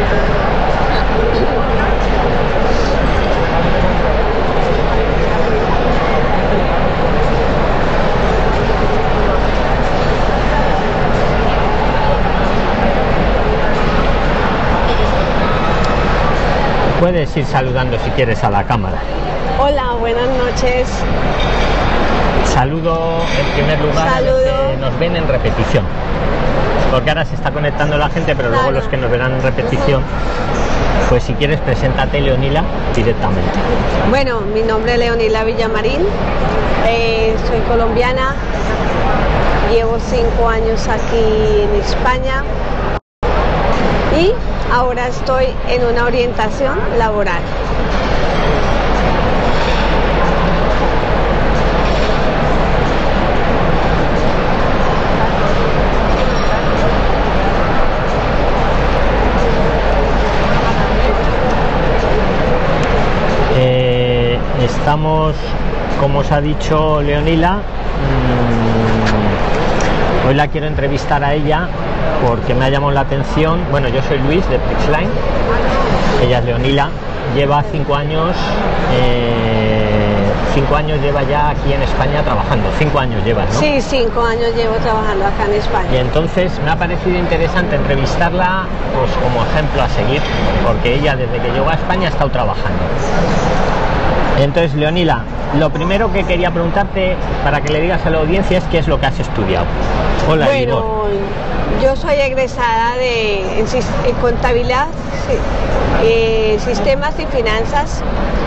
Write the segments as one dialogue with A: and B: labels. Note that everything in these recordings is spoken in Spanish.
A: Puedes ir saludando si quieres a la cámara.
B: Hola, buenas noches.
A: Saludo en primer lugar a los que nos ven en repetición, porque ahora se está conectando la gente, pero luego los que nos verán en repetición, pues si quieres preséntate, Leonila, directamente.
B: Bueno, mi nombre es Leonila Villamarín, soy colombiana, llevo 5 años aquí en España y ahora estoy en una orientación laboral.
A: Estamos, como os ha dicho Leonila, hoy la quiero entrevistar a ella porque me ha llamado la atención. Bueno, yo soy Luis de Prixline, ella es Leonila, lleva 5 años, 5 años lleva ya aquí en España trabajando. 5 años lleva, ¿no?
B: Sí, 5 años llevo trabajando acá en España.
A: Y entonces me ha parecido interesante entrevistarla, pues como ejemplo a seguir, porque ella desde que llegó a España ha estado trabajando. Entonces, Leonila, lo primero que quería preguntarte para que le digas a la audiencia es qué es lo que has estudiado. Hola,
B: bueno,
A: Igor.
B: Yo soy egresada en contabilidad, sistemas y finanzas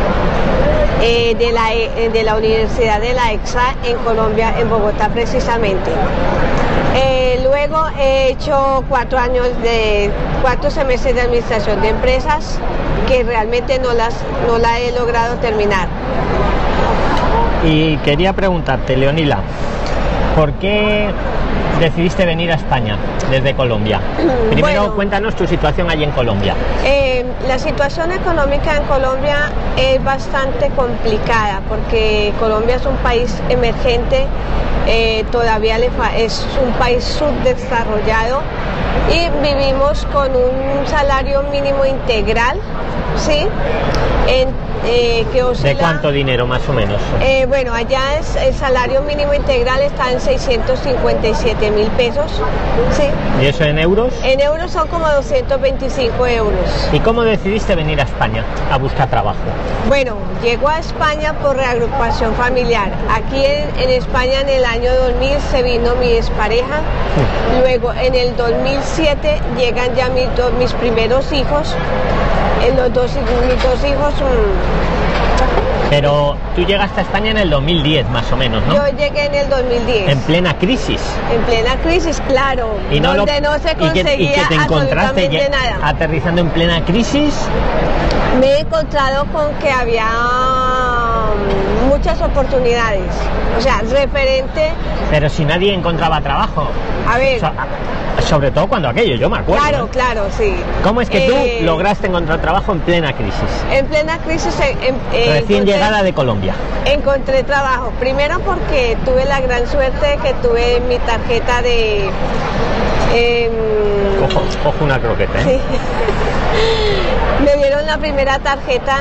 B: de la Universidad de la EXA en Colombia, en Bogotá precisamente. Luego he hecho 4 semestres de administración de empresas que realmente no la he logrado terminar.
A: Y quería preguntarte, Leonila, ¿por qué decidiste venir a España desde Colombia? Primero, bueno, cuéntanos tu situación allí en Colombia.
B: La situación económica en Colombia es bastante complicada porque Colombia es un país emergente, todavía es un país subdesarrollado y vivimos con un salario mínimo integral, ¿sí? Que oscila,
A: ¿de cuánto dinero más o menos?
B: Bueno, allá el salario mínimo integral está en 657.000 pesos, ¿sí?
A: ¿Y eso en euros?
B: En euros son como 225 euros.
A: ¿Y cómo decidiste venir a España a buscar trabajo?
B: Bueno, llego a España por reagrupación familiar. Aquí en España en el año 2000 se vino mi expareja. Luego en el 2007 llegan ya mis primeros hijos. Mis dos hijos.
A: Pero tú llegaste a España en el 2010 más o menos, ¿no?
B: Yo llegué en el 2010.
A: En plena crisis.
B: En plena crisis, claro.
A: Y no
B: donde no se conseguía
A: y que te encontraste
B: nada.
A: Aterrizando en plena crisis.
B: Me he encontrado con que había muchas oportunidades. O sea, referente.
A: Pero si nadie encontraba trabajo.
B: A ver.
A: Sobre todo cuando aquello, yo me acuerdo.
B: Claro, claro, sí.
A: ¿Cómo es que tú lograste encontrar trabajo en plena crisis?
B: En plena crisis.
A: Recién llegada de Colombia.
B: Encontré trabajo. Primero porque tuve la gran suerte de que tuve mi tarjeta de...
A: Cojo una croqueta, ¿eh?
B: Sí. Me dieron la primera tarjeta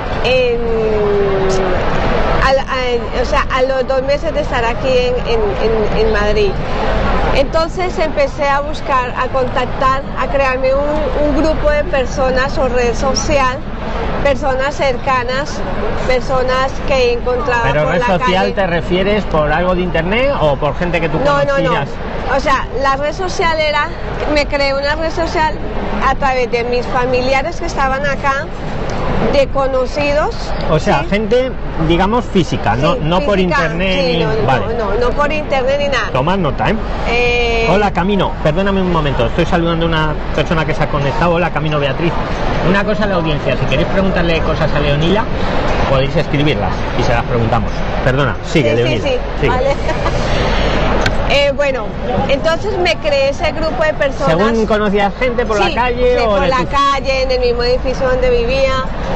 B: a los 2 meses de estar aquí en Madrid. Entonces empecé a buscar, a contactar, a crearme un grupo de personas o red social, personas cercanas, personas que encontraba
A: por la calle. ¿Pero red social te refieres por algo de internet o por gente que tú conocías?
B: No. O sea, la red social me creé una red social a través de mis familiares que estaban acá, de conocidos.
A: O sea, ¿sí? Gente, digamos, física, sí, no física, por internet.
B: Sí,
A: ni... vale.
B: No por internet ni nada.
A: Tomad nota, ¿eh? Hola, Camino. Perdóname un momento, estoy saludando a una persona que se ha conectado. Hola, Camino Beatriz. Una cosa a la audiencia, si queréis preguntarle cosas a Leonila, podéis escribirlas y se las preguntamos. Perdona, sigue, Leonila.
B: Sí. Vale. Bueno, entonces me creé ese grupo de personas.
A: ¿Según conocías gente por la calle?
B: Sí, por la calle, en el mismo edificio donde vivía.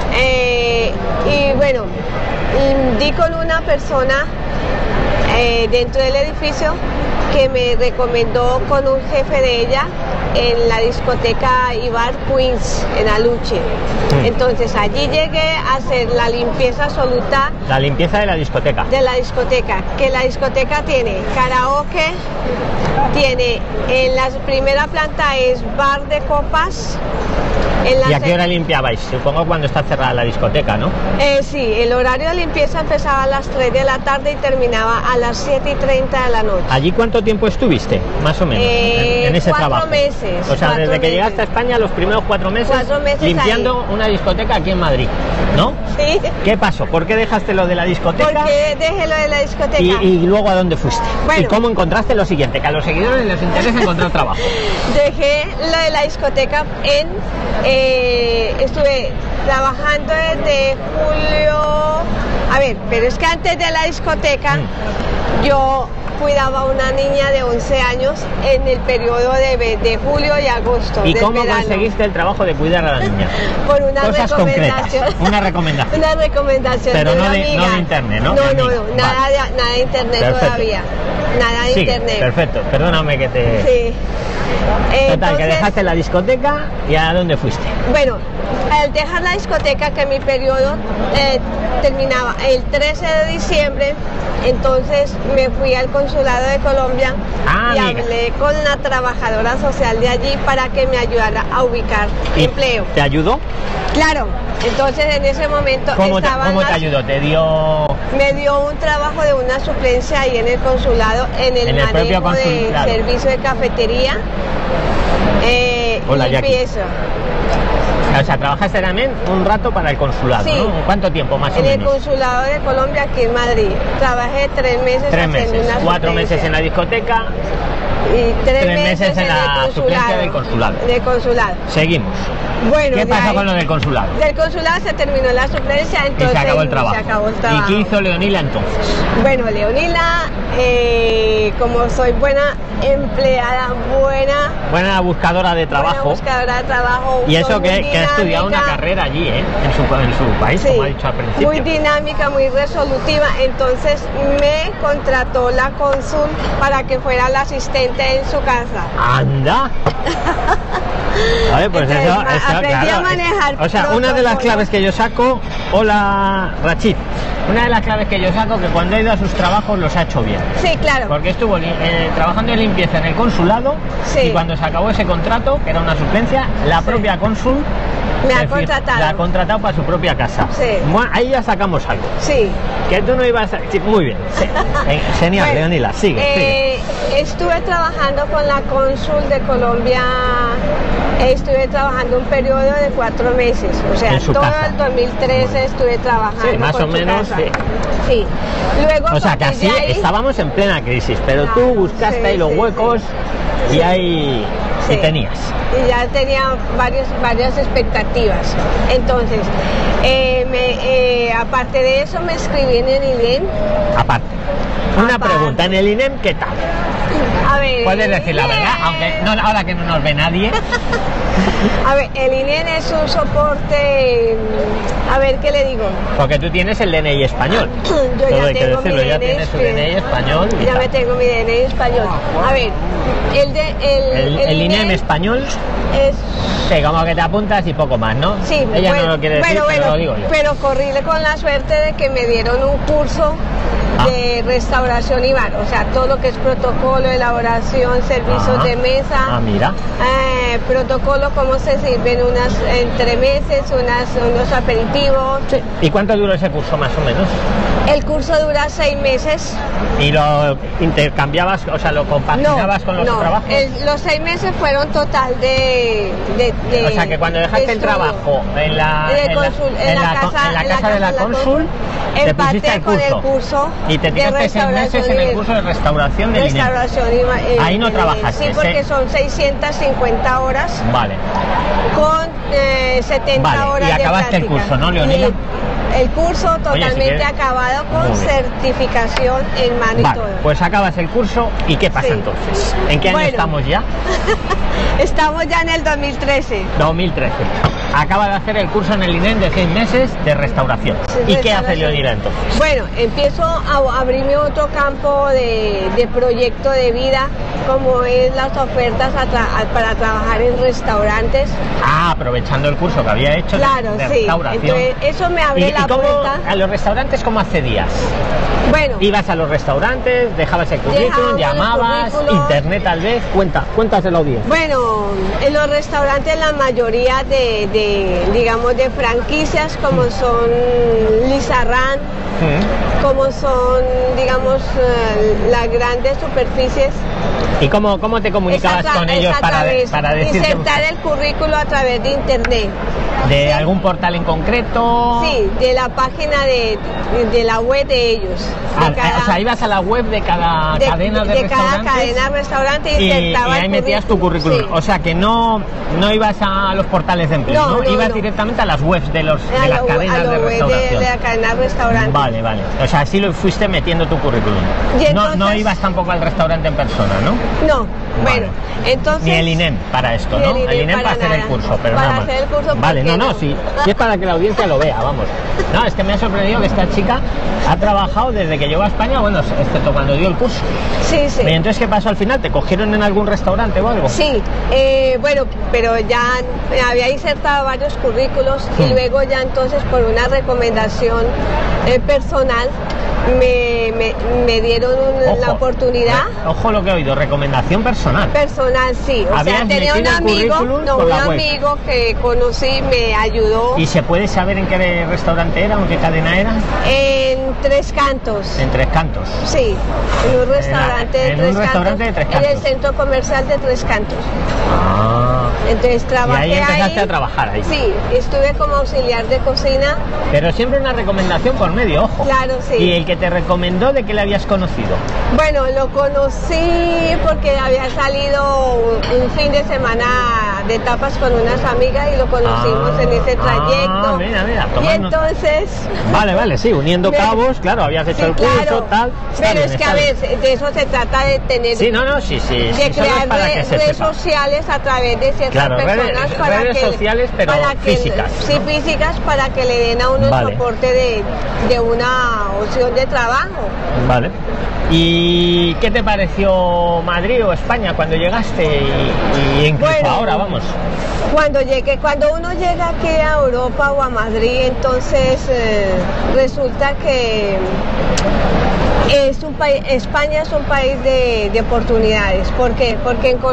B: Y bueno, di con una persona dentro del edificio que me recomendó con un jefe de ella en la discoteca Ibar Queens, en Aluche. Entonces allí llegué a hacer la limpieza absoluta.
A: La limpieza de la discoteca.
B: De la discoteca, que la discoteca tiene karaoke, tiene en la primera planta es bar de copas.
A: ¿Y a qué hora limpiabais? Supongo cuando está cerrada la discoteca, ¿no?
B: Sí, el horario de limpieza empezaba a las 3 de la tarde y terminaba a las 7:30 de la noche.
A: ¿Allí cuánto tiempo estuviste, más o menos, en ese
B: 4
A: trabajo?
B: meses.
A: O sea, desde que llegaste a España, los primeros 4 meses,
B: 4 meses
A: limpiando
B: ahí.
A: una discoteca aquí en Madrid, ¿no?
B: Sí.
A: ¿Qué pasó? ¿Por qué dejaste lo de la discoteca?
B: ¿Por qué dejé lo de la discoteca?
A: ¿Y luego a dónde fuiste?
B: Bueno.
A: ¿Y cómo encontraste lo siguiente? Que a los seguidores les interesa encontrar trabajo.
B: Dejé lo de la discoteca estuve trabajando desde julio. A ver, pero es que antes de la discoteca yo cuidaba a una niña de 11 años en el periodo de julio y agosto.
A: ¿Y
B: del
A: cómo
B: verano.
A: Conseguiste el trabajo de cuidar a la niña?
B: Por una
A: Cosas
B: recomendación.
A: concretas. Una recomendación.
B: Una recomendación.
A: Pero
B: de
A: no
B: una
A: de
B: amiga.
A: internet, ¿no?
B: No,
A: De
B: no,
A: amiga.
B: no, nada,
A: Vale.
B: nada de internet.
A: Perfecto.
B: Todavía. Nada de
A: Sigue,
B: internet.
A: perfecto. Perdóname que te...
B: Sí.
A: Total, que
B: Entonces,
A: dejaste la discoteca y ¿a dónde fuiste?
B: Bueno, al dejar la discoteca, que mi periodo terminaba el 13 de diciembre, entonces me fui al consulado de Colombia y
A: amiga.
B: hablé con la trabajadora social de allí para que me ayudara a ubicar empleo.
A: ¿Te ayudó?
B: Claro, entonces en ese momento
A: ¿Cómo te ayudó? ¿Te dio...?
B: Me dio un trabajo de una suplencia ahí en el consulado, en el
A: propio
B: manejo de
A: consulado.
B: servicio de cafetería.
A: Hola, Jackie.
B: Limpieza.
A: O sea, trabajaste también un rato para el consulado,
B: Sí.
A: ¿no? ¿Cuánto tiempo más o
B: En el
A: menos?
B: consulado de Colombia aquí en Madrid. Trabajé 3 meses.
A: 3
B: haciendo
A: meses,
B: una
A: 4
B: suplencia.
A: meses en la discoteca,
B: Y 3
A: meses en la
B: el
A: suplencia del consulado.
B: Del consulado.
A: Seguimos.
B: Bueno,
A: ¿Qué
B: de
A: pasó
B: ahí-
A: con lo del consulado?
B: Del consulado se terminó la suplencia,
A: Y
B: entonces
A: se acabó el trabajo.
B: se acabó el trabajo.
A: ¿Y qué hizo Leonila entonces?
B: Bueno, Leonila, como soy buena empleada,
A: Buena buscadora de
B: buena
A: trabajo.
B: buscadora de trabajo.
A: Y eso
B: soy muy
A: que ha estudiado una
B: dinámica.
A: carrera allí, ¿eh? En su país,
B: Sí,
A: como ha dicho al principio.
B: muy dinámica, muy resolutiva. Entonces me contrató la cónsul para que fuera la asistente en su casa.
A: ¡Anda! Vale, pues
B: Entonces,
A: eso
B: aprendí
A: claro.
B: a manejar
A: O sea, una de las
B: protocolos.
A: claves que yo saco, hola Rachid, una de las claves que yo saco que cuando ha ido a sus trabajos los ha hecho bien.
B: Sí, claro.
A: Porque estuvo trabajando en limpieza en el consulado
B: Sí.
A: y cuando se acabó ese contrato, que era una suplencia, la propia cónsul
B: Me ha
A: es decir,
B: contratado.
A: la ha contratado para su propia casa.
B: Sí.
A: Bueno, ahí ya sacamos algo.
B: Sí.
A: Que tú no ibas a... Sí, muy bien. Sí. Genial,
B: Bueno,
A: Leonila, sigue.
B: Estuve trabajando con la cónsul de Colombia, estuve trabajando un periodo de 4 meses, o sea,
A: En su
B: todo
A: casa.
B: el 2013 estuve trabajando.
A: Sí, más
B: con
A: o
B: su
A: menos,
B: casa.
A: sí.
B: Sí. Luego,
A: O sea,
B: a
A: que
B: partir
A: así
B: de ahí-
A: estábamos en plena crisis, pero tú
B: Claro,
A: buscaste
B: sí,
A: ahí los
B: sí,
A: huecos
B: sí.
A: y ahí
B: Sí.
A: y tenías.
B: Y ya tenía varias expectativas. Entonces, aparte de eso, me escribí en el INEM.
A: Aparte. Una
B: Aparte.
A: pregunta, en el INEM, ¿qué tal?
B: A ver,
A: Puedes decir la verdad, aunque no, ahora que no nos ve nadie.
B: A ver, el INEM es un soporte, a ver, ¿qué le digo?
A: Porque tú tienes el DNI español.
B: Yo
A: Todo
B: ya
A: hay que
B: tengo
A: decirlo,
B: mi
A: ya
B: DNI
A: tienes tu DNI español. y
B: Ya
A: tal.
B: me tengo mi DNI español. A ver,
A: El INEM español,
B: es...
A: sí, como que te apuntas y poco más, ¿no?
B: Sí,
A: Ella
B: bueno,
A: no lo quiere decir, pero lo digo yo.
B: pero corrí con la suerte de que me dieron un curso de restauración y bar, o sea, todo lo que es protocolo, elaboración, servicios
A: Ah.
B: de mesa,
A: Ah, mira.
B: protocolo, cómo se sirven unas entremeses, unos aperitivos.
A: ¿Y cuánto duró ese curso más o menos?
B: El curso dura 6 meses.
A: ¿Y lo intercambiabas, o sea, lo compaginabas con los trabajos?
B: Los 6 meses fueron total de
A: O sea, que cuando dejaste el
B: estudio.
A: trabajo en la casa de la cónsul, te pusiste
B: empaté
A: al
B: con el
A: curso.
B: curso
A: Y te tiraste 6 meses en el curso de restauración del INEM. Ahí no trabajaste,
B: Sí, porque son 650 horas
A: Vale.
B: con 70
A: Vale,
B: horas
A: y acabaste
B: de
A: el
B: práctica.
A: curso, ¿no, Leonila?
B: Y el curso totalmente
A: quieres-
B: acabado con
A: Muy bien.
B: certificación en mano y
A: Vale,
B: todo.
A: pues acabas el curso y ¿qué pasa
B: Sí.
A: entonces? ¿En qué año
B: Bueno.
A: estamos ya?
B: Estamos ya en el 2013.
A: 2013. acaba de hacer el curso en el INEM de 6 meses de restauración. ¿Y qué hace Leonila entonces?
B: Bueno, empiezo a abrirme otro campo de proyecto de vida, como es las ofertas para trabajar en restaurantes.
A: Aprovechando el curso que había hecho de restauración.
B: Entonces, eso me abre la puerta.
A: ¿A los restaurantes cómo accedías?
B: Bueno,
A: ibas a los restaurantes, dejabas el currículum, llamabas, internet tal vez. Cuéntaselo a la audiencia.
B: Bueno, en los restaurantes la mayoría digamos, de franquicias, como son Lizarrán, como son, digamos, las grandes superficies.
A: ¿Y cómo te comunicabas con ellos para decir
B: insertar el currículo a través de internet?
A: ¿De algún portal en concreto?
B: Sí, de la página de la web de ellos.
A: O sea, ibas a la web de cada cadena de restaurantes.
B: Cada cadena de restaurante
A: y ahí metías tu currículum. Sí. O sea, que no ibas a los portales de empleo, ¿no? Ibas directamente a las webs de las cadenas de restauración.
B: De la cadena de restaurante.
A: Vale. O sea, así lo fuiste metiendo tu currículum.
B: Entonces,
A: no ibas tampoco al restaurante en persona, ¿no?
B: No. Bueno, entonces...
A: Ni el INEM para esto, ¿no? El INEM para hacer el curso, pero
B: para
A: nada más.
B: Hacer el curso,
A: vale, sí es para que la audiencia lo vea, vamos. No, es que me ha sorprendido que esta chica ha trabajado desde que llegó a España, bueno, excepto cuando dio el curso.
B: Sí.
A: Y entonces, ¿qué pasó al final? ¿Te cogieron en algún restaurante o algo?
B: Sí, bueno, pero ya había insertado varios currículos y luego ya entonces por una recomendación personal me dieron la oportunidad.
A: Ojo lo que he oído, recomendación personal.
B: Personal, sí. O sea, tenía un amigo que conocí, me ayudó.
A: ¿Y se puede saber en qué restaurante era o en qué cadena era?
B: En Tres Cantos.
A: ¿En Tres Cantos?
B: Sí, en un restaurante de Tres Cantos. En el centro comercial de Tres Cantos. Entonces trabajé
A: ahí. Y ahí empezaste a trabajar ahí.
B: Sí, estuve como auxiliar de cocina.
A: Pero siempre una recomendación por medio, ojo.
B: Claro, sí.
A: ¿Y el que te recomendó, de qué le habías conocido?
B: Bueno, lo conocí porque había salido un fin de semana de tapas con unas amigas y lo conocimos en ese trayecto.
A: Mira,
B: y entonces...
A: Vale, sí, uniendo cabos, claro, habías hecho el curso, tal.
B: Pero es que a ver, de eso se trata, de tener...
A: Sí,
B: de crear redes sociales a través de ciertas personas
A: redes sociales, pero físicas.
B: Sí, físicas, para que le den a uno el soporte de una opción de trabajo.
A: Vale. ¿Y qué te pareció Madrid o España cuando llegaste y incluso ahora, vamos?
B: Cuando uno llega aquí a Europa o a Madrid, entonces resulta que España es un país de oportunidades. ¿Por qué? Porque en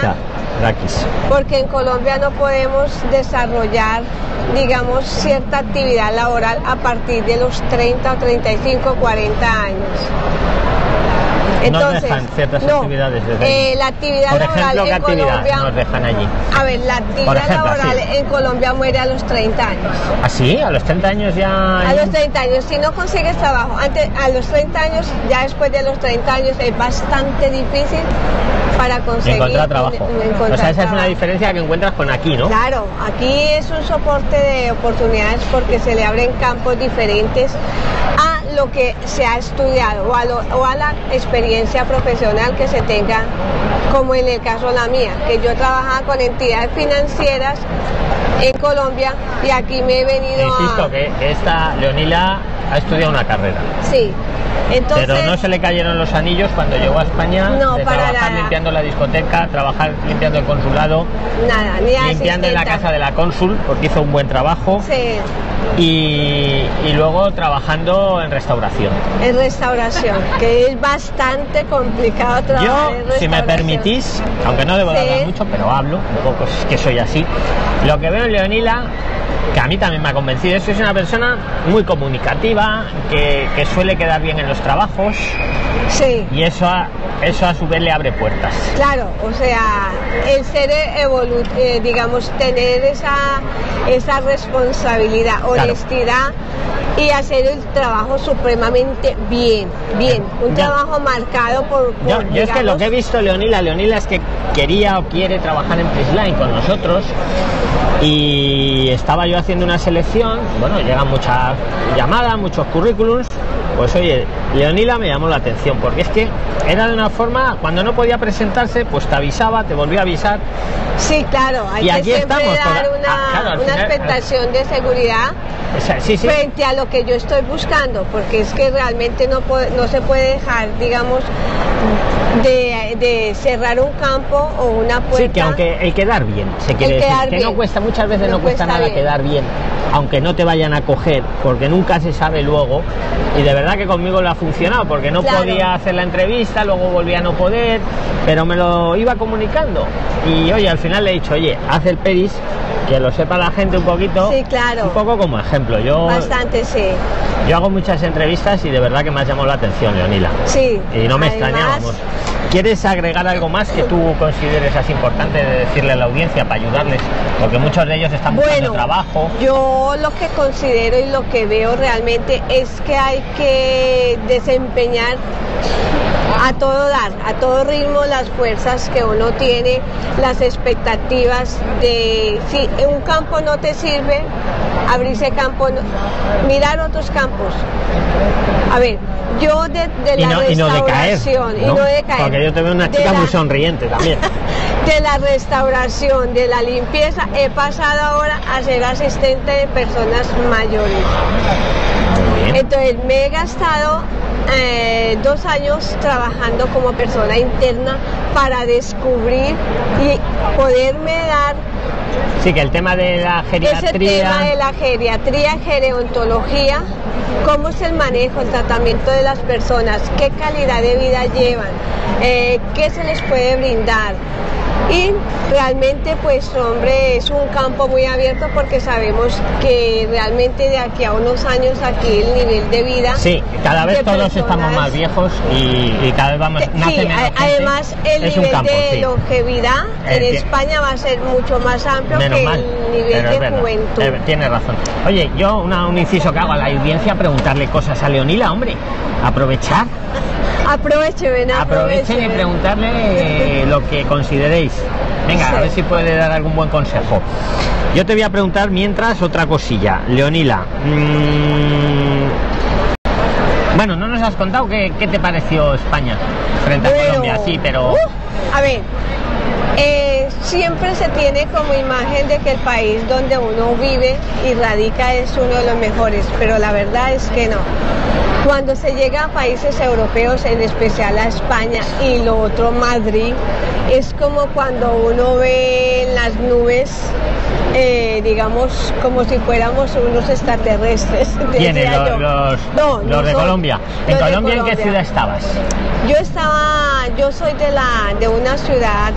B: Colombia no podemos desarrollar, digamos, cierta actividad laboral a partir de los 30, 35, 40 años. Entonces,
A: nos dejan ciertas actividades desde ahí.
B: La actividad
A: laboral,
B: ¿qué
A: actividad
B: en Colombia
A: nos dejan allí?
B: A ver, la actividad laboral en Colombia muere a los 30 años.
A: ¿Ah, sí? ¿A los 30 años ya...?
B: A los 30 años, si no consigues trabajo a los 30 años, ya después de los 30 años es bastante difícil para conseguir
A: encontrar trabajo. O sea, esa es una diferencia que encuentras con aquí, ¿no?
B: Claro, aquí es un soporte de oportunidades porque se le abren campos diferentes a lo que se ha estudiado o a la experiencia profesional que se tenga, como en el caso de la mía, que yo trabajaba con entidades financieras en Colombia y aquí me he venido
A: Insisto que esta Leonila ha estudiado una carrera.
B: Sí. Entonces,
A: pero no se le cayeron los anillos cuando llegó a España, de trabajar limpiando la discoteca, trabajar limpiando el consulado, limpiando en la casa de la cónsul, porque hizo un buen trabajo.
B: Sí.
A: Y luego trabajando en restauración.
B: En restauración, que es bastante complicado trabajar en restauración.
A: Si me permitís, aunque no debo de hablar mucho, pero hablo, un poco, es que soy así. Lo que veo en Leonila, que a mí también me ha convencido, es que es una persona muy comunicativa, que suele quedar bien en los trabajos.
B: Sí.
A: Y eso a su vez le abre puertas.
B: Claro, o sea, el ser digamos, tener esa responsabilidad, honestidad, y hacer el trabajo supremamente bien, un trabajo marcado por
A: yo es que lo que he visto Leonila es que quería o quiere trabajar en Prisline con nosotros, y estaba yo haciendo una selección, bueno, llegan muchas llamadas, muchos currículums, Pues oye, Leonila me llamó la atención, porque es que era de una forma, cuando no podía presentarse, pues te avisaba, te volvía a avisar.
B: Sí, claro, hay
A: Y
B: que
A: aquí
B: siempre
A: estamos,
B: dar
A: claro, al
B: una
A: final,
B: expectación de seguridad
A: sí.
B: frente a lo que yo estoy buscando, porque es que realmente no se puede dejar, digamos, de cerrar un campo o una puerta.
A: Sí, que aunque el quedar bien, se quiere decir, que no cuesta, muchas veces no cuesta nada bien quedar bien, aunque no te vayan a coger, porque nunca se sabe luego, y de verdad que conmigo lo ha funcionado, porque no podía hacer la entrevista, luego volvía a no poder, pero me lo iba comunicando, y oye, al final le he dicho, oye, haz el peris, que lo sepa la gente un poquito,
B: sí, claro,
A: un poco como ejemplo.
B: Bastante, sí.
A: Yo hago muchas entrevistas y de verdad que me has llamado la atención, Leonila.
B: Sí.
A: Y no me extrañábamos. ¿Quieres agregar algo más que tú consideres así importante de decirle a la audiencia para ayudarles? Porque muchos de ellos están buscando trabajo.
B: Yo lo que considero y lo que veo realmente es que hay que desempeñar a todo dar, a todo ritmo, las fuerzas que uno tiene, las expectativas de si un campo no te sirve, abrirse campo, mirar otros campos. A ver, yo de la restauración y no de caer,
A: porque yo te veo una chica muy sonriente también.
B: De la restauración, de la limpieza, he pasado ahora a ser asistente de personas mayores. Entonces me he gastado 2 años trabajando como persona interna para descubrir y poderme dar.
A: Sí, que el tema de la geriatría.
B: Ese tema de la geriatría, gerontología, cómo es el manejo, el tratamiento de las personas, qué calidad de vida llevan, qué se les puede brindar. Y realmente, pues, hombre, es un campo muy abierto porque sabemos que realmente de aquí a unos años aquí el nivel de vida...
A: Sí, cada vez todos estamos más viejos y cada vez nace menos gente.
B: Además, el nivel de longevidad en España va a ser mucho más amplio que el nivel de juventud.
A: Tienes razón. Oye, yo un inciso que hago a la audiencia, preguntarle cosas a Leonila, hombre, aprovechar. Aprovechen y preguntarle lo que consideréis. Venga, a ver si puede dar algún buen consejo. Yo te voy a preguntar mientras otra cosilla, Leonila. Bueno, no nos has contado qué te pareció España frente a Colombia, sí, pero...
B: a ver, siempre se tiene como imagen de que el país donde uno vive y radica es uno de los mejores, pero la verdad es que no. Cuando se llega a países europeos, en especial a España y lo otro Madrid, es como cuando uno ve en las nubes, digamos, como si fuéramos unos extraterrestres.
A: ¿Quiénes? Los de Colombia. ¿En Colombia en qué ciudad estabas?
B: Yo soy de una ciudad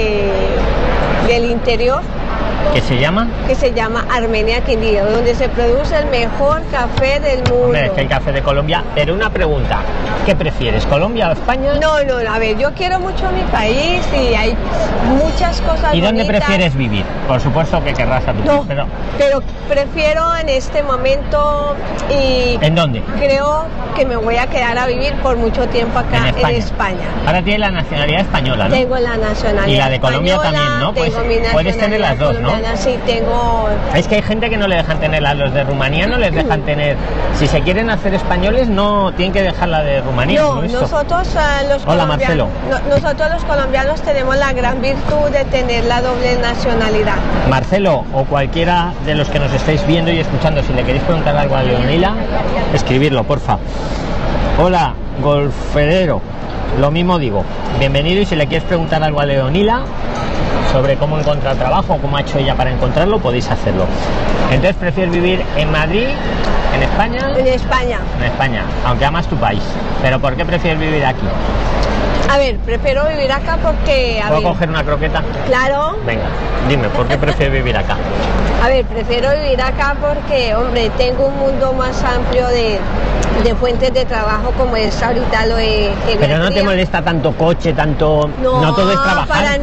B: del interior.
A: ¿Qué se llama?
B: Que se llama Armenia, Quindío, donde se produce el mejor café del mundo.
A: Hombre, es que el café de Colombia, pero una pregunta, ¿qué prefieres, Colombia o España?
B: No, a ver, yo quiero mucho mi país y hay muchas cosas
A: ¿Y dónde
B: bonitas.
A: prefieres vivir? Por supuesto que querrás a tu país,
B: pero prefiero en este momento y...
A: ¿En dónde?
B: Creo que me voy a quedar a vivir por mucho tiempo acá en España.
A: Ahora tienes la nacionalidad española, ¿no?
B: Tengo la nacionalidad
A: y la de Colombia española, también, ¿no? Pues puedes tener las dos, ¿no?
B: Sí, tengo...
A: Es que hay gente que no le dejan tener los de Rumanía, no les dejan tener... Si se quieren hacer españoles, no tienen que dejar la de Rumanía.
B: No, nosotros
A: Hola, Marcelo.
B: Nosotros los colombianos tenemos la gran virtud de tener la doble nacionalidad.
A: Marcelo, o cualquiera de los que nos estáis viendo y escuchando, si le queréis preguntar algo a Leonila, escribirlo, porfa. Hola, golfedero. Lo mismo digo. Bienvenido, y si le quieres preguntar algo a Leonila sobre cómo encontrar trabajo, cómo ha hecho ella para encontrarlo, podéis hacerlo. Entonces, ¿prefieres vivir en Madrid, en España?
B: En España.
A: En España, aunque amas tu país. ¿Pero por qué prefieres vivir aquí?
B: A ver, prefiero vivir acá porque...
A: ¿Puedo coger una croqueta?
B: Claro.
A: Venga, dime, ¿por qué prefieres vivir acá?
B: A ver, prefiero vivir acá porque, hombre, tengo un mundo más amplio de fuentes de trabajo, como es ahorita lo de geriatría.
A: Pero no te molesta tanto coche, tanto... No todo es trabajar.
B: Para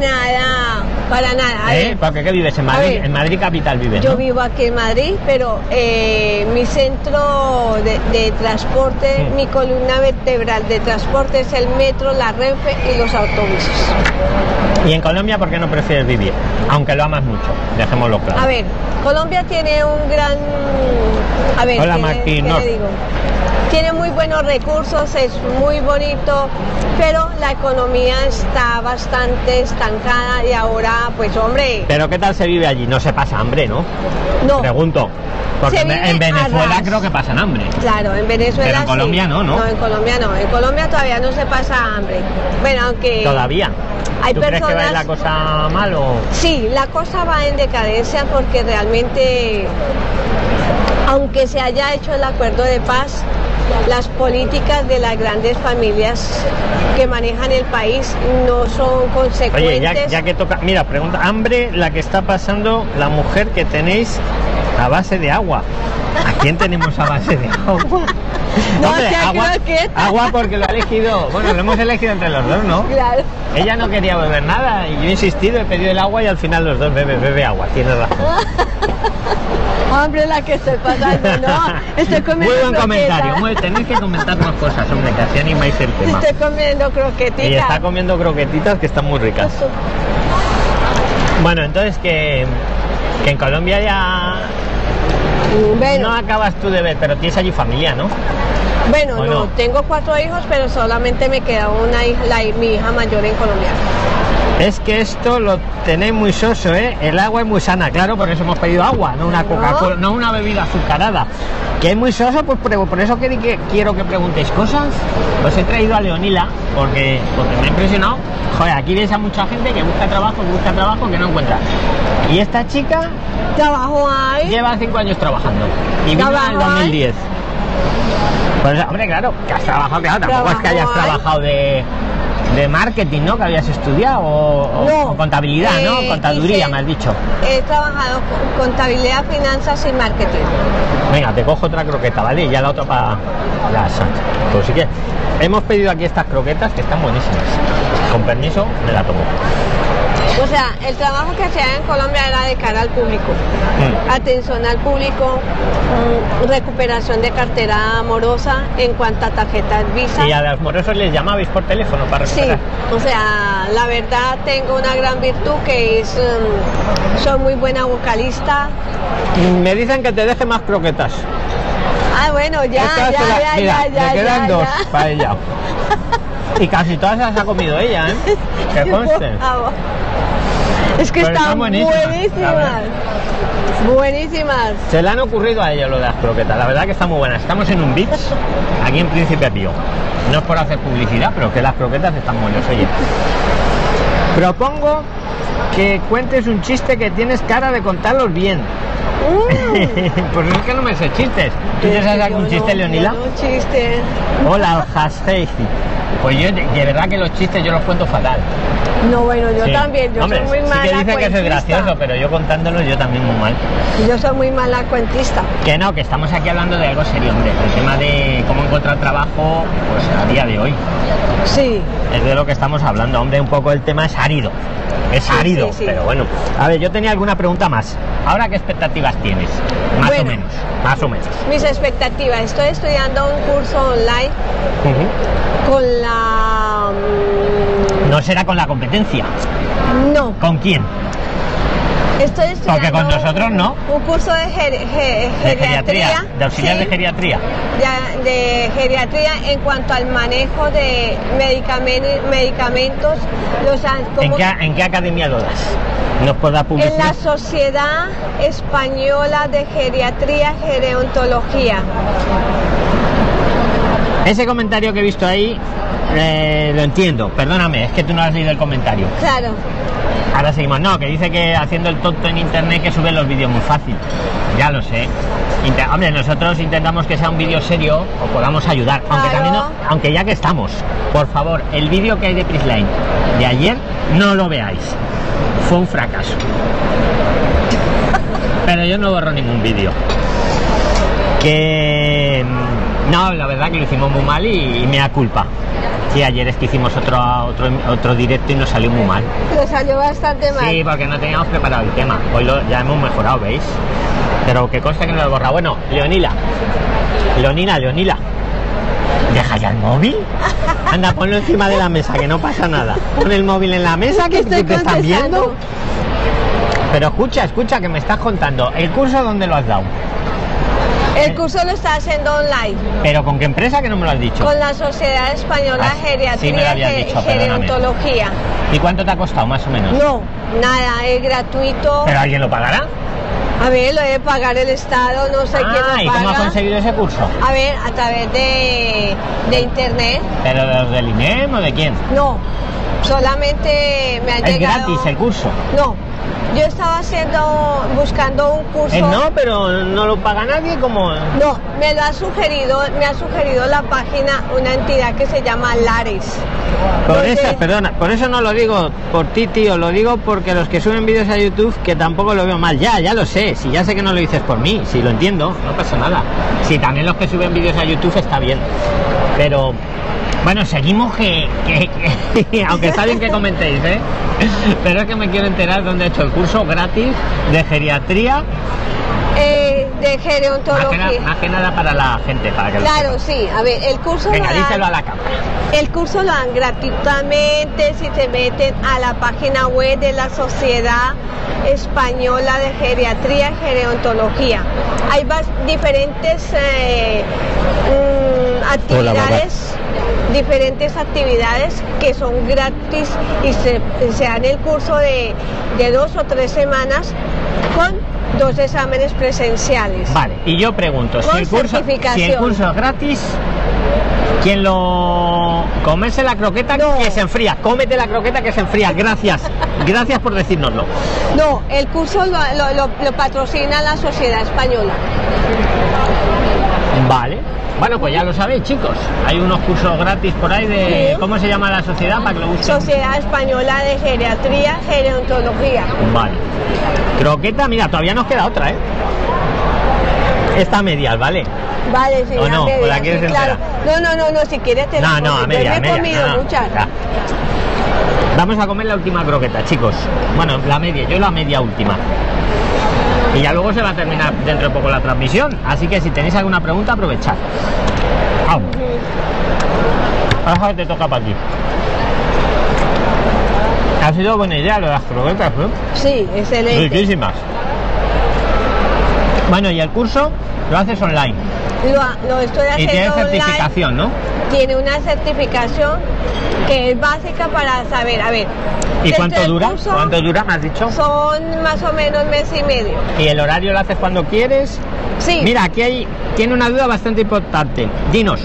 B: nada.
A: ¿Porque qué vives en Madrid? En Madrid capital vives,
B: Yo
A: ¿no?
B: vivo aquí en Madrid, pero mi centro de transporte, mi columna vertebral de transporte es el metro, la Renfe y los autobuses.
A: ¿Y en Colombia por qué no prefieres vivir? Aunque lo amas mucho, dejémoslo claro.
B: A ver, Colombia tiene un gran... A ver,
A: Hola,
B: ¿qué
A: Martín.
B: le digo? Tiene muy buenos recursos, es muy bonito, pero la economía está bastante estancada y ahora, pues hombre...
A: Pero ¿qué tal se vive allí? No se pasa hambre, ¿no?
B: No.
A: Pregunto. Porque
B: Se vive
A: en Venezuela
B: a ras.
A: creo que pasan hambre.
B: Claro, en Venezuela
A: Pero en Colombia
B: sí.
A: no, ¿no?
B: No, en Colombia no. En Colombia todavía no se pasa hambre. Bueno, aunque...
A: Todavía.
B: Hay
A: ¿Tú crees que va a ir la
B: personas...
A: cosa mal o...?
B: Sí, la cosa va en decadencia porque realmente, aunque se haya hecho el acuerdo de paz, las políticas de las grandes familias que manejan el país no son consecuentes.
A: Oye, ya que toca... Mira, pregunta, hambre la que está pasando la mujer que tenéis a base de agua. ¿A quién tenemos a base de agua?
B: No,
A: Hombre,
B: que
A: agua porque lo ha elegido... Bueno, lo hemos elegido entre los dos, ¿no?
B: Claro.
A: Ella no quería beber nada y yo he insistido, he pedido el agua y al final los dos bebe agua, tienes razón.
B: Hombre, la que estoy pasando, no. Estoy comiendo
A: Muy buen
B: croquetas.
A: comentario, tenéis que comentar más cosas, hombre, que así animáis el tema.
B: Estoy comiendo croquetitas.
A: Y está comiendo croquetitas que están muy ricas. Bueno, entonces que en Colombia ya
B: Bueno,
A: no acabas tú de ver, pero tienes allí familia, ¿no?
B: bueno,
A: ¿O
B: no,
A: no?
B: tengo 4 hijos, pero solamente me queda una hija, mi hija mayor en Colombia.
A: Es que esto lo tenéis muy soso, ¿eh? El agua es muy sana, claro, por eso hemos pedido agua, no una Coca-Cola, no una bebida azucarada. Que es muy soso, pues por eso que quiero que preguntéis cosas. Os he traído a Leonila, porque me ha impresionado. Joder, aquí ves a mucha gente que busca trabajo, que no encuentra. Y esta chica
B: Trabajo ahí.
A: lleva 5 años trabajando. Y vino en el
B: ¿Trabajo
A: 2010. Pues, hombre, claro, que has trabajado, claro, tampoco es que hayas
B: Trabajo ahí.
A: trabajado de marketing, ¿no? Que habías estudiado, o contabilidad, ¿no? Contaduría, me has dicho.
B: He trabajado con contabilidad, finanzas y marketing.
A: Venga, te cojo otra croqueta, ¿vale? Y ya la otra para la Sancha. Pues sí que hemos pedido aquí estas croquetas que están buenísimas. Con permiso, me la tomo.
B: O sea, el trabajo que hacía en Colombia era de cara al público. Atención al público, recuperación de cartera amorosa en cuanto a tarjetas Visa.
A: Y a los morosos les llamabais por teléfono para
B: Sí,
A: recuperar.
B: o sea, la verdad tengo una gran virtud que es, soy muy buena vocalista.
A: Me dicen que te deje más croquetas.
B: Ah, bueno, ya,
A: Estas se la- mira,
B: ya,
A: me quedan
B: ya,
A: dos
B: ya.
A: para ella. Y casi todas las ha comido ella, ¿eh? Que conste.
B: Por favor. Es que
A: Pero
B: están
A: están buenísimas,
B: buenísimas. Buenísimas.
A: Se le han ocurrido a ella lo de las croquetas, la verdad que está muy buena. Estamos en un Vips, aquí en Príncipe Pío. No es por hacer publicidad, pero que las croquetas están buenas, oye. Propongo que cuentes un chiste que tienes cara de contarlos bien. Pues es que no me sé chistes. ¿Tú ya sabes algún chiste, Leonila?
B: No, chiste.
A: Hola, Hasfeifi. Pues yo, de verdad que los chistes yo los cuento fatal.
B: No, bueno, yo
A: Sí.
B: también. Yo
A: Hombre,
B: soy muy
A: sí
B: mala
A: que dicen que eso es
B: cuentista.
A: gracioso, pero yo contándolos yo también muy mal.
B: Yo soy muy mala cuentista.
A: Que no, que estamos aquí hablando de algo serio, hombre. El tema de cómo encontrar trabajo, pues a día de hoy.
B: Sí.
A: Es de lo que estamos hablando, hombre. Un poco el tema es árido. Es
B: Sí,
A: árido,
B: sí, sí.
A: pero bueno. A ver, yo tenía alguna pregunta más. ¿Ahora qué expectativas tienes? Más
B: Bueno.
A: o menos. Más o menos.
B: Mis expectativas. Estoy estudiando un curso online
A: Ujú.
B: con la...
A: No será con la competencia.
B: No.
A: ¿Con quién?
B: Estoy estudiando...
A: Porque con nosotros no.
B: Un curso de
A: De
B: geriatría.
A: De auxiliar
B: sí,
A: de geriatría.
B: de geriatría en cuanto al manejo de medicamentos.
A: ¿En qué academia lo das? ¿Nos puedes dar
B: En
A: publicidad?
B: la Sociedad Española de Geriatría Gerontología.
A: Ese comentario que he visto ahí, lo entiendo. Perdóname, es que tú no has leído el comentario.
B: Claro.
A: Ahora seguimos. No, que dice que haciendo el tonto en internet que sube los vídeos muy fácil. Ya lo sé. Hombre, nosotros intentamos que sea un vídeo serio o podamos ayudar. Aunque
B: Claro.
A: también aunque ya que estamos, por favor, el vídeo que hay de Prisline de ayer, no lo veáis. Fue un fracaso. Pero yo no borro ningún vídeo. Que... No, la verdad que lo hicimos muy mal y me da culpa. Sí, ayer es que hicimos otro directo y nos salió muy mal.
B: Lo salió bastante mal.
A: Sí, porque no teníamos preparado el tema. Hoy ya hemos mejorado, ¿veis? Pero que conste que no lo he borrado. Bueno, Leonila. ¿Deja ya el móvil? Anda, ponlo encima de la mesa, que no pasa nada. Pon el móvil en la mesa, que
B: Estoy
A: te están viendo.
B: contestando.
A: Pero escucha, que me estás contando. ¿El curso dónde lo has dado?
B: El curso lo está haciendo online.
A: ¿Pero con qué empresa, que no me lo has dicho?
B: Con la Sociedad Española
A: Ah,
B: Geriatría
A: sí me lo habías dicho,
B: y Gerontología.
A: ¿Y cuánto te ha costado, más o menos?
B: No, nada, es gratuito.
A: ¿Pero alguien lo pagará?
B: A ver, lo debe pagar el Estado, no sé quién
A: ¿y
B: lo
A: cómo has
B: paga.
A: conseguido ese curso?
B: A ver, a través de internet.
A: ¿Pero de los del INEM o de quién?
B: No, solamente me han
A: ¿Es
B: llegado.
A: gratis el curso?
B: No, yo estaba buscando un curso.
A: No, pero no lo paga nadie, como...
B: No, me ha sugerido la página una entidad que se llama Lares.
A: Por eso no lo digo por ti, tío, lo digo porque los que suben vídeos a YouTube, que tampoco lo veo mal, ya lo sé, si ya sé que no lo dices por mí, si lo entiendo, no pasa nada. Si también los que suben vídeos a YouTube está bien, pero bueno, seguimos que aunque está bien que comentéis, pero es que me quiero enterar dónde he hecho el curso gratis de geriatría.
B: De gerontología.
A: Más que nada para la gente, para que
B: Claro, sí. A ver, el curso
A: Venga,
B: lo
A: díselo a
B: dan,
A: la cámara.
B: el curso lo dan gratuitamente si se meten a la página web de la Sociedad Española de Geriatría y Gerontología. Hay diferentes actividades. Diferentes actividades que son gratis y se dan el curso de 2 o 3 semanas con 2 exámenes presenciales.
A: Vale, y yo pregunto,
B: Con
A: si el curso es gratis, ¿quién lo... comerse la croqueta?
B: No.
A: Que se enfría, cómete la croqueta que se enfría, gracias por decírnoslo.
B: No, el curso lo patrocina la Sociedad Española.
A: Vale, bueno, pues ya lo sabéis, chicos, hay unos cursos gratis por ahí de...
B: Sí.
A: ¿Cómo se llama la sociedad? Para que lo busquen.
B: Sociedad Española de Geriatría y Gerontología.
A: Vale. Croqueta, mira, todavía nos queda otra, Esta a medias, ¿vale?
B: Vale, sí,
A: ¿O no?
B: a medias,
A: ¿O la quieres
B: sí, claro. No, si quieres te la
A: No, a
B: como.
A: medias,
B: Yo me he comido muchas.
A: ya. Vamos a comer la última croqueta, chicos. Bueno, yo la media última. Y ya luego se va a terminar dentro de poco la transmisión. Así que si tenéis alguna pregunta, aprovechad. Vamos. Ahora te toca para ti. Ha sido buena idea lo de las croquetas, ¿no?
B: Sí, excelente.
A: Riquísimas. Bueno, y el curso lo haces online.
B: Lo estoy
A: Y
B: haciendo
A: tiene
B: online.
A: certificación, ¿no?
B: Tiene una certificación que es básica para saber, a ver.
A: ¿Y
B: dentro
A: cuánto
B: del
A: dura?
B: curso
A: ¿Cuánto dura, me has dicho?
B: Son más o menos mes y medio.
A: ¿Y el horario lo haces cuando quieres?
B: Sí.
A: Mira, aquí tiene una duda bastante importante. Dinos,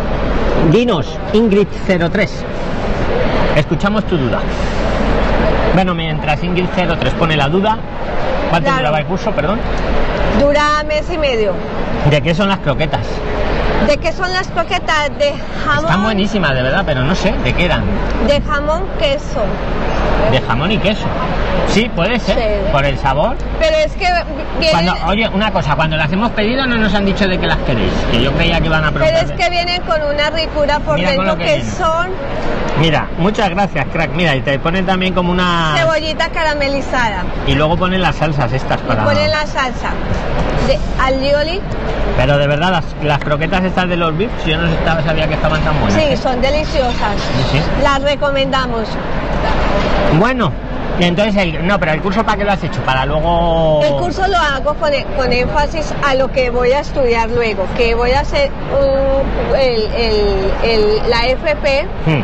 A: Ingrid03. Escuchamos tu duda. Bueno, mientras Ingrid03 pone la duda, ¿cuánto
B: Claro.
A: duraba el curso, perdón?
B: Dura mes y medio.
A: ¿De qué son las croquetas?
B: ¿De qué son las croquetas? De jamón.
A: Están buenísimas, de verdad, pero no sé de qué eran.
B: De jamón, queso.
A: De jamón y queso. Sí, puede ser,
B: Sí.
A: por el sabor.
B: Pero es que vienen,
A: Oye, una cosa, cuando las hemos pedido no nos han dicho de qué las queréis, que yo creía que iban a
B: pero
A: preguntar.
B: es que vienen con una ricura por
A: Mira con
B: dentro
A: lo que
B: que
A: viene.
B: son
A: Mira, muchas gracias, crack. Mira, y te ponen también como una...
B: cebollita caramelizada.
A: Y luego ponen las salsas estas para...
B: Y ponen la salsa de alioli.
A: Pero de verdad, las croquetas estas de los beef, yo no sabía que estaban tan buenas.
B: Sí, son deliciosas.
A: Sí.
B: Las recomendamos.
A: Bueno, y entonces, pero el curso, ¿para qué lo has hecho? Para luego...
B: El curso lo hago con énfasis a lo que voy a estudiar luego, que voy a hacer la FP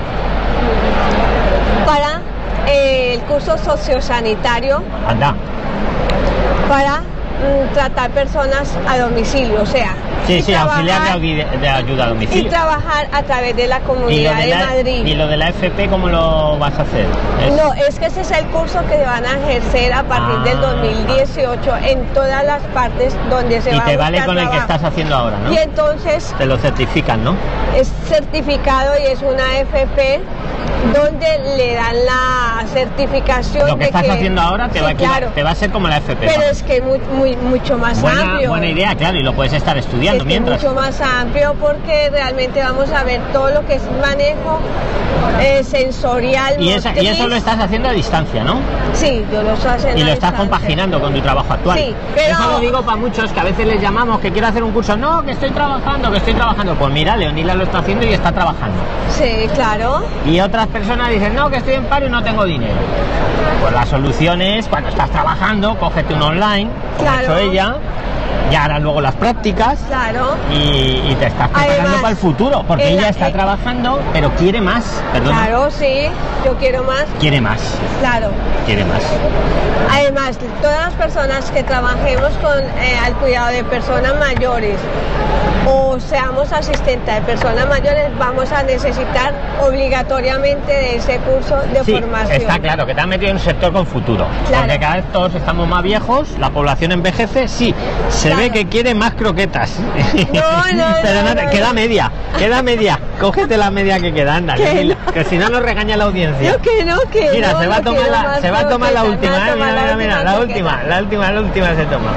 B: para el curso sociosanitario
A: Anda.
B: para tratar personas a domicilio, o sea,
A: Sí,
B: y
A: auxiliar
B: trabajar-
A: de ayuda a
B: y
A: domicilio.
B: trabajar a través de la
A: ¿Y
B: Comunidad de Madrid.
A: ¿Y lo de la FP cómo lo vas a hacer?
B: No, es que ese es el curso que van a ejercer a partir del 2018 en todas las partes donde se
A: Y
B: va a
A: te vale
B: buscar
A: con el que
B: trabajo.
A: estás haciendo ahora, ¿no?
B: Y entonces
A: Te lo certifican, ¿no?
B: es certificado y es una FP donde le dan la certificación
A: Lo que
B: de
A: estás haciendo ahora te,
B: sí,
A: va a
B: claro,
A: te va a ser como la FP.
B: pero
A: ¿no?
B: es que es mucho más amplio.
A: Buena idea, claro, y lo puedes estar estudiando.
B: esté
A: mientras.
B: mucho más amplio, porque realmente vamos a ver todo lo que es manejo sensorial.
A: Y eso lo estás haciendo a distancia, ¿no?
B: Sí, yo lo estoy haciendo.
A: Y lo estás
B: distancia.
A: compaginando con tu trabajo actual.
B: Sí, pero...
A: Eso lo digo para muchos que a veces les llamamos que quiero hacer un curso. No, que estoy trabajando. Pues mira, Leonila lo está haciendo y está trabajando.
B: Sí, claro.
A: Y otras personas dicen, no, que estoy en paro y no tengo dinero. Pues la solución es, cuando estás trabajando, cógete un online, como ha hecho ella, y harás luego las prácticas.
B: Claro.
A: Y te estás preparando
B: Además,
A: para el futuro, porque ella está trabajando, pero quiere más. Perdona.
B: Claro, sí, yo quiero más.
A: Quiere más.
B: Claro.
A: Quiere más.
B: Además, todas las personas que trabajemos al cuidado de personas mayores o seamos asistentes de personas mayores, vamos a necesitar obligatoriamente de ese curso de formación.
A: Está claro que te has metido en un sector con futuro.
B: Claro.
A: Porque cada vez todos estamos más viejos, la población envejece, sí. Se ve que quiere más croquetas. Pero no, queda media. Cógete la media que queda, anda. Que si no nos regaña la audiencia.
B: Yo que no, que
A: mira,
B: no,
A: se va a tomar la última, mira, la última se toma.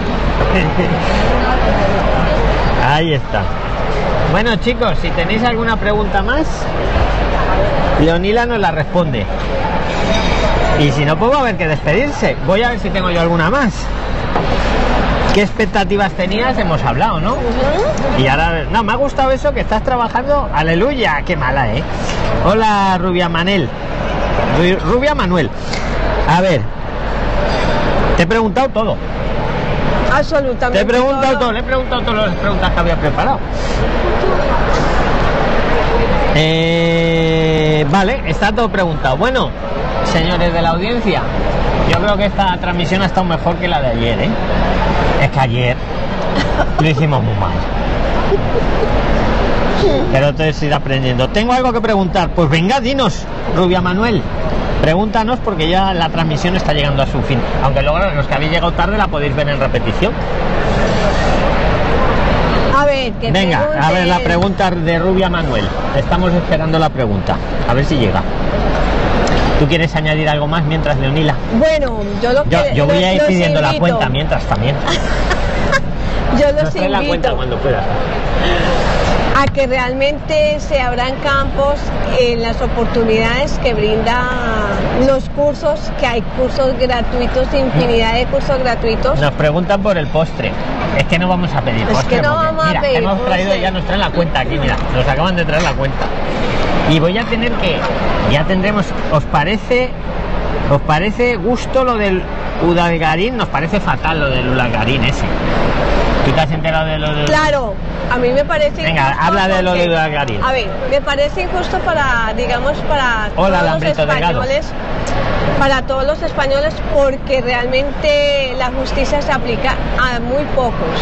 A: Ahí está. Bueno, chicos, si tenéis alguna pregunta más, Leonila nos la responde. Y si no, pues va a haber que despedirse. Voy a ver si tengo yo alguna más. ¿Qué expectativas tenías? Hemos hablado, ¿no? Y ahora, no, me ha gustado eso que estás trabajando. Aleluya, qué mala, ¿eh? Hola, Rubia Manuel. A ver, te he preguntado todo.
B: Absolutamente.
A: Le he preguntado todas las preguntas que había preparado. Vale, está todo preguntado. Bueno, señores de la audiencia, yo creo que esta transmisión ha estado mejor que la de ayer, ¿eh? Es que ayer lo hicimos muy mal. Pero entonces ir aprendiendo. Tengo algo que preguntar. Pues venga, dinos, Rubia Manuel. Pregúntanos, porque ya la transmisión está llegando a su fin. Aunque luego los que habéis llegado tarde la podéis ver en repetición.
B: A ver, que
A: venga, a ver la pregunta de Rubia Manuel. Estamos esperando la pregunta. A ver si llega. ¿Tú quieres añadir algo más mientras, Leonila?
B: Bueno,
A: yo voy a ir pidiendo la cuenta mientras también.
B: Yo los invito
A: la cuenta cuando puedas.
B: A que realmente se abran campos en las oportunidades que brinda los cursos, que hay cursos gratuitos, infinidad de cursos gratuitos.
A: Nos preguntan por el postre. Es que no vamos a pedir postre.
B: Es que no vamos a pedir
A: hemos traído, ya nos traen la cuenta aquí, mira, nos acaban de traer la cuenta. Y voy a tener que, ya tendremos, ¿os parece gusto lo del Udalgarín? Nos parece fatal lo del Udalgarín ese. ¿Tú te has enterado de lo del...?
B: Claro, a mí me parece
A: Venga,
B: injusto.
A: habla de lo del Udalgarín.
B: A ver, me parece injusto para
A: Hola,
B: todos los españoles, para todos los españoles, porque realmente la justicia se aplica a muy pocos.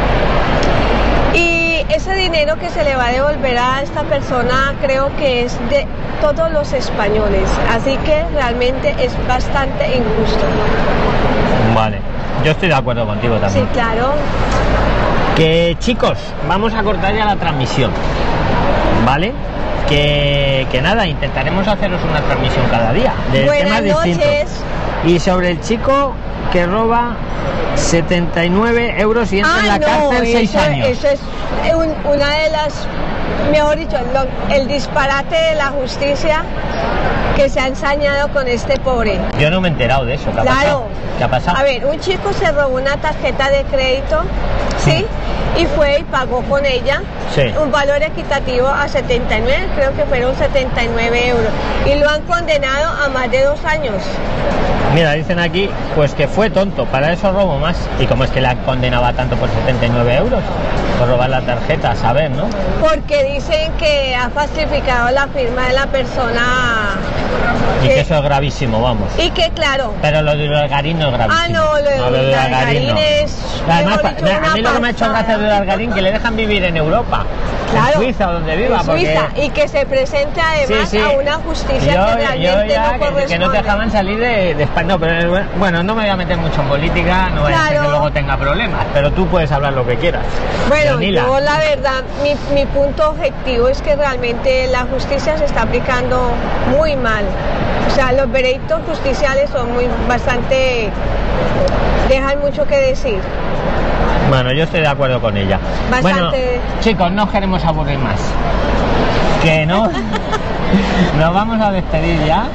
B: Y ese dinero que se le va a devolver a esta persona creo que es de todos los españoles, así que realmente es bastante injusto.
A: Vale, yo estoy de acuerdo contigo también.
B: Sí, claro.
A: Que chicos, vamos a cortar ya la transmisión, ¿vale? Que nada, intentaremos haceros una transmisión cada día de temas distintos. Y sobre el chico que roba 79 euros y entra en la cárcel 6 años.
B: Eso es una de las, mejor dicho, el disparate de la justicia que se ha ensañado con este pobre.
A: Yo no me he enterado de eso. ¿Qué ha pasado? ¿Qué ha pasado?
B: A ver, un chico se robó una tarjeta de crédito, ¿sí? Y fue y pagó con ella un valor equitativo a 79, creo que fueron 79 euros. Y lo han condenado a más de 2 años.
A: Mira, dicen aquí, pues que fue tonto, para eso robo más. ¿Y cómo es que la condenaba tanto por 79 euros? Por robar la tarjeta, a saber, ¿no?
B: Porque dicen que ha falsificado la firma de la persona.
A: Y que eso es gravísimo, vamos.
B: Y que claro.
A: Pero lo de Udalgarín no es gravísimo.
B: Ah, no, lo de Udalgarín no. Es...
A: Además, a mí lo que me ha hecho gracia de Udalgarín que le dejan vivir en Europa.
B: Claro,
A: en Suiza o donde viva.
B: En Suiza, y que se presente además a una justicia que realmente no corresponde.
A: Que no te dejaban salir de España. No, pero bueno, no me voy a meter mucho en política, no vaya a ser que luego tenga problemas, pero tú puedes hablar lo que quieras.
B: Bueno, yo la verdad, mi punto objetivo es que realmente la justicia se está aplicando muy mal. O sea, los veredictos justiciales son bastante, dejan mucho que decir.
A: Bueno, yo estoy de acuerdo con ella.
B: Bastante.
A: Bueno, chicos, no queremos aburrir más. Que no. Nos vamos a despedir ya.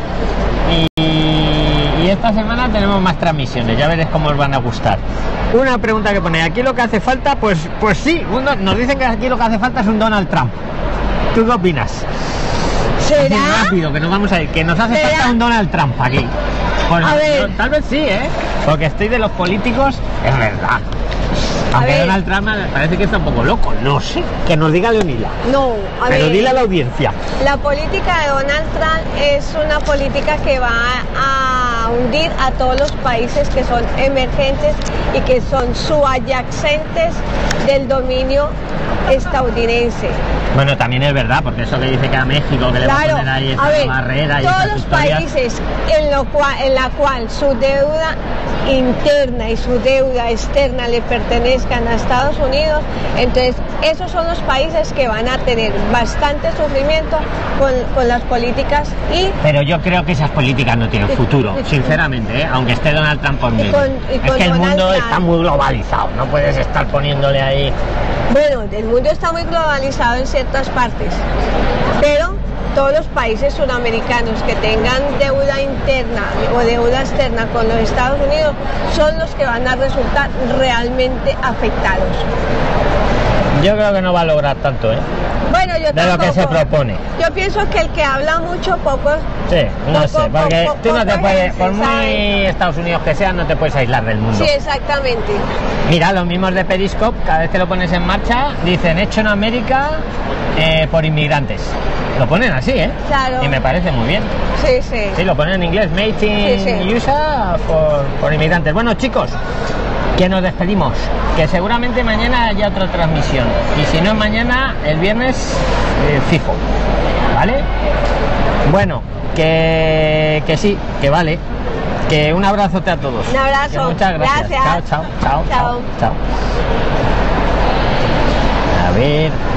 A: Y esta semana tenemos más transmisiones. Ya veréis cómo os van a gustar. Una pregunta que pone, aquí lo que hace falta, pues sí, nos dicen que aquí lo que hace falta es un Donald Trump. ¿Tú qué opinas?
B: ¿Será?
A: Rápido, que nos vamos a ir, que nos hace falta un Donald Trump aquí. Pues,
B: a ver.
A: Tal vez sí, porque estoy de los políticos, es verdad. Aunque Donald Trump me parece que está un poco loco, no sé. Que nos diga Leonila.
B: No,
A: pero dile a la audiencia.
B: La política de Donald Trump es una política que va a hundir a todos los países que son emergentes y que son subyacentes del dominio estadounidense.
A: Bueno, también es verdad, porque eso que dice que a México, que le va a poner ahí esa barrera y
B: todos
A: esas
B: los
A: historias.
B: países en la cual su deuda interna y su deuda externa le pertenezcan a Estados Unidos, entonces esos son los países que van a tener bastante sufrimiento con las políticas
A: Pero yo creo que esas políticas no tienen futuro, sinceramente, aunque esté Donald Trump por medio. Es que el mundo está muy globalizado, no puedes estar poniéndole ahí.
B: Bueno, el mundo está muy globalizado en ciertas partes, pero todos los países sudamericanos que tengan deuda interna o deuda externa con los Estados Unidos son los que van a resultar realmente afectados.
A: Yo creo que no va a lograr tanto,
B: Bueno, yo
A: de lo que se propone.
B: Yo pienso que el que habla mucho, poco.
A: Sí, no sé, porque tú no te puedes, por muy Estados Unidos que sea, no te puedes aislar del mundo.
B: Sí, exactamente.
A: Mira, los mismos de Periscope, cada vez que lo pones en marcha, dicen hecho en América por inmigrantes. Lo ponen así,
B: Claro.
A: Y me parece muy bien.
B: Sí, sí.
A: Sí, lo ponen en inglés, made in USA por inmigrantes. Bueno, chicos, que nos despedimos, que seguramente mañana haya otra transmisión, y si no es mañana, el viernes fijo, ¿vale? Bueno, que sí, que vale, que un abrazote a todos.
B: Un abrazo.
A: Que muchas gracias.
B: Gracias.
A: Chao.
B: Chao.
A: A ver.